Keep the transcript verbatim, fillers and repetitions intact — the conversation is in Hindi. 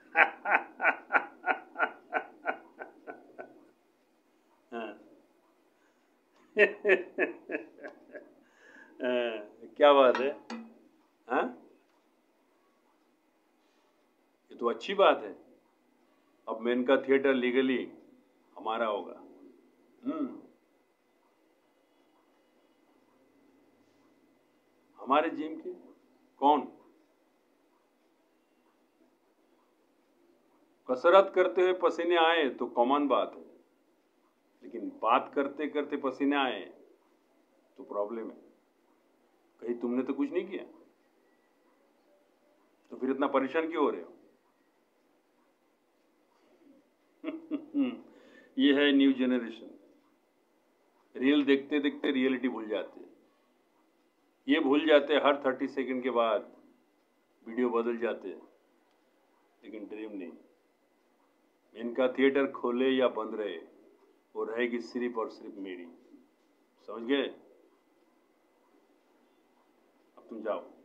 हाँ। क्या बात है? हाँ, ये तो अच्छी बात है। अब मेनका थिएटर लीगली हमारा होगा। हम्म, हमारे जिम के कौन? कसरत करते हुए पसीने आए तो कॉमन बात है, लेकिन बात करते करते पसीने आए तो प्रॉब्लम है। कहीं तुमने तो कुछ नहीं किया, तो फिर इतना परेशान क्यों हो रहे हो? ये है न्यू जनरेशन। रील देखते देखते रियलिटी भूल जाते हैं। ये भूल जाते हैं हर थर्टी सेकंड के बाद वीडियो बदल जाते हैं, लेकिन ड्रीम नहीं। इनका थिएटर खोले या बंद रहे, वो रहेगी सिर्फ और सिर्फ मेरी। समझ गए? अब तुम जाओ।